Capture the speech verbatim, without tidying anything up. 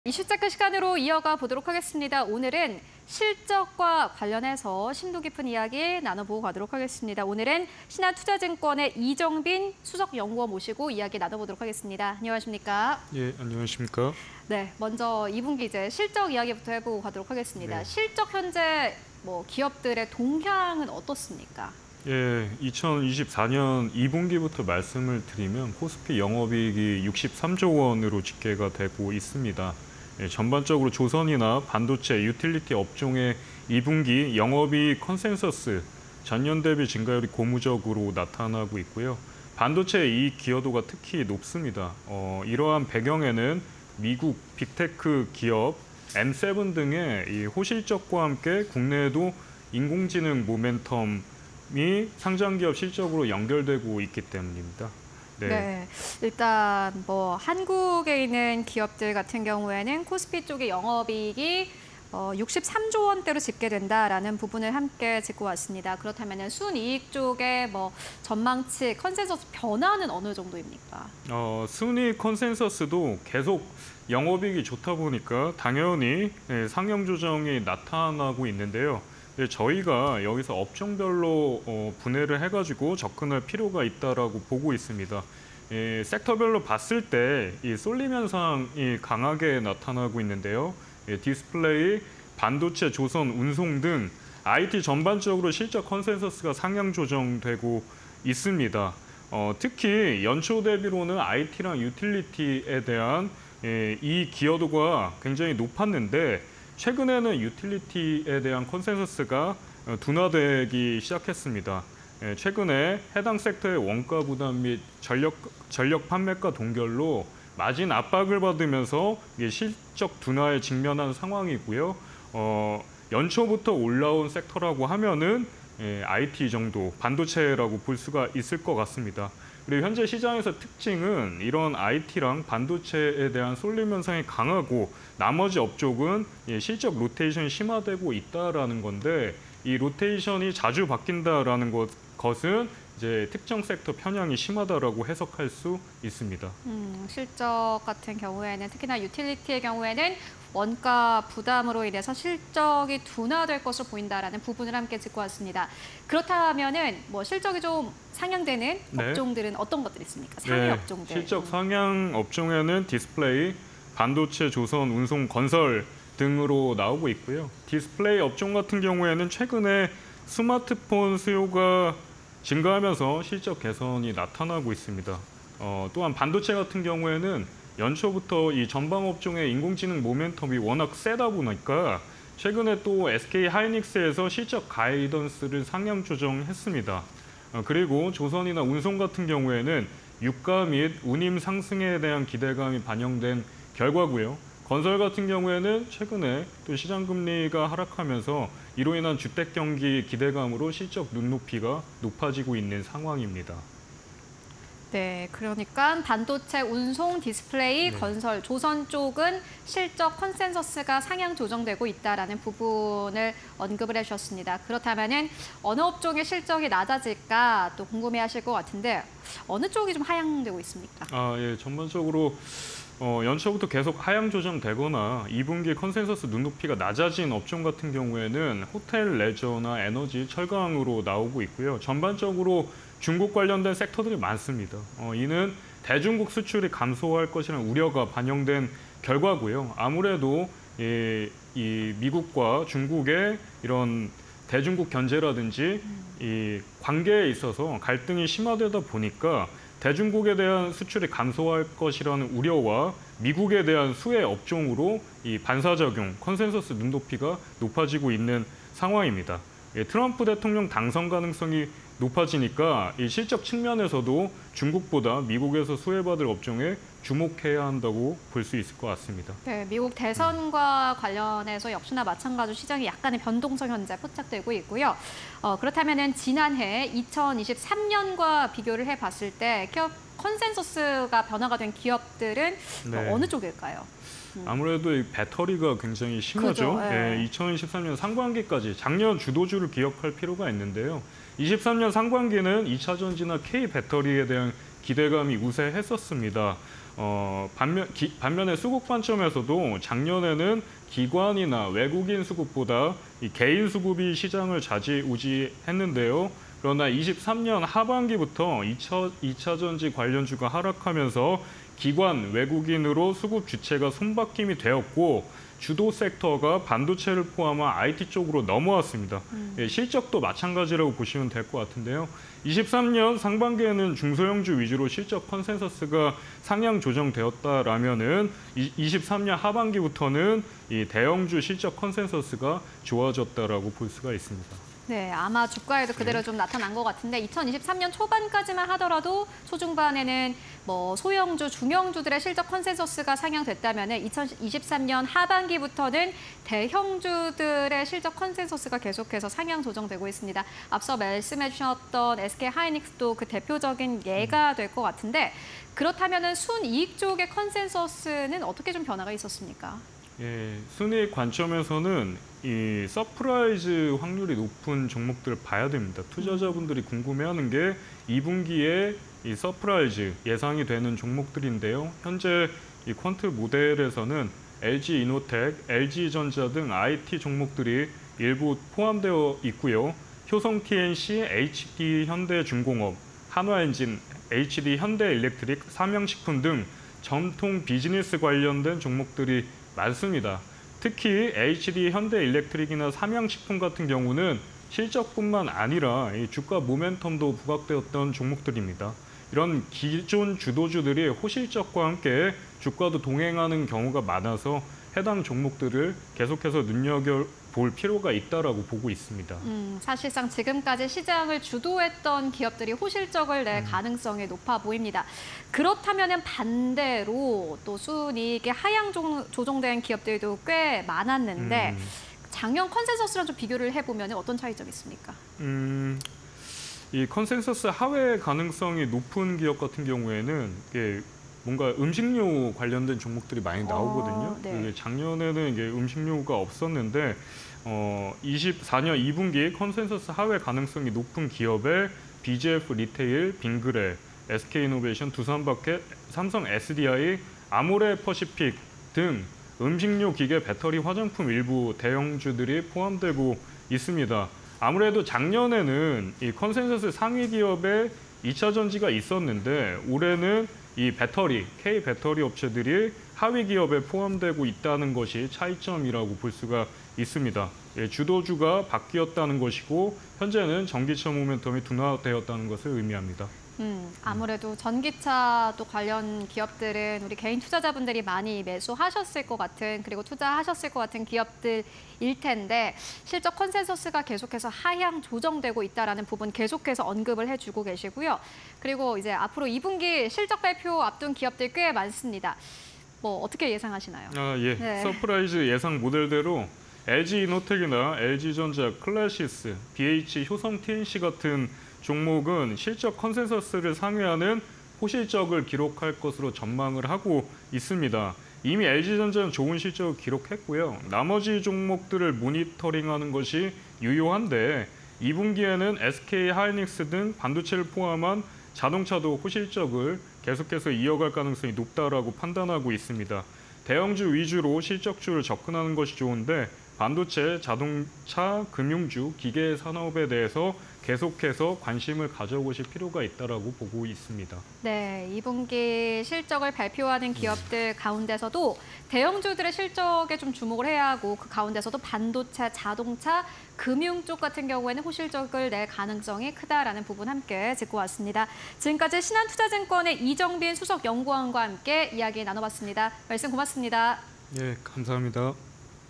이슈 체크 시간으로 이어가 보도록 하겠습니다. 오늘은 실적과 관련해서 심도 깊은 이야기 나눠보고 가도록 하겠습니다. 오늘은 신한투자증권의 이정빈 수석연구원 모시고 이야기 나눠보도록 하겠습니다. 안녕하십니까? 예, 안녕하십니까? 네, 먼저 이 분기 이제 실적 이야기부터 해보고 가도록 하겠습니다. 네. 실적 현재 뭐 기업들의 동향은 어떻습니까? 예, 이천이십사 년 이 분기부터 말씀을 드리면 코스피 영업이익이 육십삼조 원으로 집계가 되고 있습니다. 예, 전반적으로 조선이나 반도체, 유틸리티 업종의 이 분기 영업이익 컨센서스 전년 대비 증가율이 고무적으로 나타나고 있고요. 반도체 이익 기여도가 특히 높습니다. 어, 이러한 배경에는 미국 빅테크 기업 엠 세븐 등의 이 호실적과 함께 국내에도 인공지능 모멘텀이 상장기업 실적으로 연결되고 있기 때문입니다. 네. 네, 일단 뭐 한국에 있는 기업들 같은 경우에는 코스피 쪽의 영업이익이 어, 육십삼조 원대로 집계된다라는 부분을 함께 짚고 왔습니다. 그렇다면 순이익 쪽의 뭐 전망치, 컨센서스 변화는 어느 정도입니까? 어, 순이익 컨센서스도 계속 영업이익이 좋다 보니까 당연히 상향 조정이 나타나고 있는데요. 저희가 여기서 업종별로 어, 분해를 해가지고 접근할 필요가 있다라고 보고 있습니다. 예, 섹터별로 봤을 때 이 쏠림 현상이 강하게 나타나고 있는데요. 예, 디스플레이, 반도체, 조선, 운송 등 아이티 전반적으로 실적 컨센서스가 상향 조정되고 있습니다. 어, 특히 연초 대비로는 아이티랑 유틸리티에 대한 예, 이 기여도가 굉장히 높았는데 최근에는 유틸리티에 대한 컨센서스가 둔화되기 시작했습니다. 최근에 해당 섹터의 원가 부담 및 전력, 전력 판매가 동결로 마진 압박을 받으면서 실적 둔화에 직면한 상황이고요. 어, 연초부터 올라온 섹터라고 하면은 예, 아이티 정도, 반도체라고 볼 수가 있을 것 같습니다. 그리고 현재 시장에서 특징은 이런 아이티랑 반도체에 대한 쏠림 현상이 강하고 나머지 업종은 예, 실적 로테이션이 심화되고 있다라는 건데 이 로테이션이 자주 바뀐다라는 것, 것은 이제 특정 섹터 편향이 심하다라고 해석할 수 있습니다. 음, 실적 같은 경우에는 특히나 유틸리티의 경우에는 원가 부담으로 인해서 실적이 둔화될 것으로 보인다라는 부분을 함께 짚고 왔습니다. 그렇다면은 뭐 실적이 좀 상향되는 네. 업종들은 어떤 것들이 있습니까? 상위 네, 업종들. 실적 상향 업종에는 디스플레이, 반도체, 조선, 운송, 건설 등으로 나오고 있고요. 디스플레이 업종 같은 경우에는 최근에 스마트폰 수요가 증가하면서 실적 개선이 나타나고 있습니다. 어, 또한 반도체 같은 경우에는 연초부터 이 전방 업종의 인공지능 모멘텀이 워낙 세다 보니까 최근에 또 에스케이 하이닉스에서 실적 가이던스를 상향 조정했습니다. 어, 그리고 조선이나 운송 같은 경우에는 유가 및 운임 상승에 대한 기대감이 반영된 결과고요. 건설 같은 경우에는 최근에 또 시장 금리가 하락하면서 이로 인한 주택 경기 기대감으로 실적 눈높이가 높아지고 있는 상황입니다. 네, 그러니까 반도체, 운송, 디스플레이, 네. 건설, 조선 쪽은 실적 컨센서스가 상향 조정되고 있다라는 부분을 언급을 해주셨습니다. 그렇다면은 어느 업종의 실적이 낮아질까 또 궁금해하실 것 같은데 어느 쪽이 좀 하향되고 있습니까? 아, 예, 전반적으로 어, 연초부터 계속 하향 조정되거나 이 분기 컨센서스 눈높이가 낮아진 업종 같은 경우에는 호텔, 레저나 에너지, 철강으로 나오고 있고요. 전반적으로 중국 관련된 섹터들이 많습니다. 어, 이는 대중국 수출이 감소할 것이라는 우려가 반영된 결과고요. 아무래도 이, 이 미국과 중국의 이런 대중국 견제라든지 이 관계에 있어서 갈등이 심화되다 보니까 대중국에 대한 수출이 감소할 것이라는 우려와 미국에 대한 수혜 업종으로 이 반사작용, 컨센서스 눈높이가 높아지고 있는 상황입니다. 예, 트럼프 대통령 당선 가능성이 높아지니까 이 실적 측면에서도 중국보다 미국에서 수혜받을 업종에 주목해야 한다고 볼 수 있을 것 같습니다. 네, 미국 대선과 관련해서 역시나 마찬가지로 시장이 약간의 변동성 현재 포착되고 있고요. 어, 그렇다면은 지난해 이천이십삼 년과 비교를 해봤을 때 기업 컨센서스가 변화가 된 기업들은 네. 어느 쪽일까요? 음. 아무래도 이 배터리가 굉장히 심하죠. 네. 예, 이천이십삼 년 상반기까지 작년 주도주를 기억할 필요가 있는데요. 이십삼 년 상반기는 이차 전지나 K 배터리에 대한 기대감이 우세했었습니다. 어, 반면, 기, 반면에 수급 관점에서도 작년에는 기관이나 외국인 수급보다 이 개인 수급이 시장을 좌지우지했는데요. 그러나 이십삼 년 하반기부터 이 차 전지 관련주가 하락하면서 기관, 외국인으로 수급 주체가 손바뀜이 되었고 주도 섹터가 반도체를 포함한 아이티 쪽으로 넘어왔습니다. 음. 예, 실적도 마찬가지라고 보시면 될 것 같은데요. 이십삼 년 상반기에는 중소형주 위주로 실적 컨센서스가 상향 조정되었다라면은 이십삼 년 하반기부터는 이 대형주 실적 컨센서스가 좋아졌다라고 볼 수가 있습니다. 네, 아마 주가에도 그대로 네. 좀 나타난 것 같은데 이천이십삼 년 초반까지만 하더라도 초중반에는 뭐 소형주, 중형주들의 실적 컨센서스가 상향됐다면 이천이십삼 년 하반기부터는 대형주들의 실적 컨센서스가 계속해서 상향 조정되고 있습니다. 앞서 말씀해 주셨던 에스케이하이닉스도 그 대표적인 예가 될 것 같은데 그렇다면 순이익 쪽의 컨센서스는 어떻게 좀 변화가 있었습니까? 예, 순이익 관점에서는 이 서프라이즈 확률이 높은 종목들을 봐야 됩니다. 투자자분들이 궁금해하는 게 이 분기에 이 서프라이즈 예상이 되는 종목들인데요. 현재 이 퀀트 모델에서는 엘지이노텍, 엘지전자 등 아이티 종목들이 일부 포함되어 있고요. 효성티엔씨, 에이치디현대중공업, 한화엔진, 에이치디현대일렉트릭, 삼양식품 등 전통 비즈니스 관련된 종목들이 많습니다. 특히 에이치디현대일렉트릭이나 삼양식품 같은 경우는 실적뿐만 아니라 이 주가 모멘텀도 부각되었던 종목들입니다. 이런 기존 주도주들이 호실적과 함께 주가도 동행하는 경우가 많아서 해당 종목들을 계속해서 눈여겨볼 필요가 있다라고 보고 있습니다. 음, 사실상 지금까지 시장을 주도했던 기업들이 호실적을 낼 음. 가능성이 높아 보입니다. 그렇다면 반대로 또 순이익이 하향 조정된 기업들도 꽤 많았는데 음. 작년 컨센서스랑 좀 비교를 해보면 어떤 차이점이 있습니까? 음, 이 컨센서스 하회 가능성이 높은 기업 같은 경우에는 이게 뭔가 음식료 관련된 종목들이 많이 나오거든요. 어, 네. 작년에는 이게 음식료가 없었는데 어, 이십사 년 이 분기 컨센서스 하회 가능성이 높은 기업에 비지에프 리테일, 빙그레, 에스케이이노베이션, 두산바켓, 삼성 에스디아이, 아모레 퍼시픽 등 음식료, 기계, 배터리, 화장품 일부 대형주들이 포함되고 있습니다. 아무래도 작년에는 이 컨센서스 상위 기업에 이 차 전지가 있었는데 올해는 이 배터리, K 배터리 업체들이 하위 기업에 포함되고 있다는 것이 차이점이라고 볼 수가 있습니다. 예, 주도주가 바뀌었다는 것이고 현재는 전기차 모멘텀이 둔화되었다는 것을 의미합니다. 음, 아무래도 전기차도 관련 기업들은 우리 개인 투자자분들이 많이 매수하셨을 것 같은 그리고 투자하셨을 것 같은 기업들일 텐데 실적 컨센서스가 계속해서 하향 조정되고 있다는 부분 계속해서 언급을 해주고 계시고요. 그리고 이제 앞으로 이 분기 실적 발표 앞둔 기업들 꽤 많습니다. 뭐 어떻게 예상하시나요? 아, 예. 네. 서프라이즈 예상 모델대로 엘지이노텍이나 엘지전자, 클래시스, 비에이치, 효성티엔씨 같은 종목은 실적 컨센서스를 상회하는 호실적을 기록할 것으로 전망을 하고 있습니다. 이미 엘지전자는 좋은 실적을 기록했고요. 나머지 종목들을 모니터링하는 것이 유효한데 이 분기에는 에스케이하이닉스 등 반도체를 포함한 자동차도 호실적을 계속해서 이어갈 가능성이 높다라고 판단하고 있습니다. 대형주 위주로 실적주를 접근하는 것이 좋은데 반도체, 자동차, 금융주, 기계 산업에 대해서 계속해서 관심을 가져보실 필요가 있다라고 보고 있습니다. 네, 이 분기 실적을 발표하는 기업들 가운데서도 대형주들의 실적에 좀 주목을 해야 하고 그 가운데서도 반도체, 자동차, 금융 쪽 같은 경우에는 호실적을 낼 가능성이 크다라는 부분 함께 짚고 왔습니다. 지금까지 신한투자증권의 이정빈 수석 연구원과 함께 이야기 나눠봤습니다. 말씀 고맙습니다. 예, 감사합니다.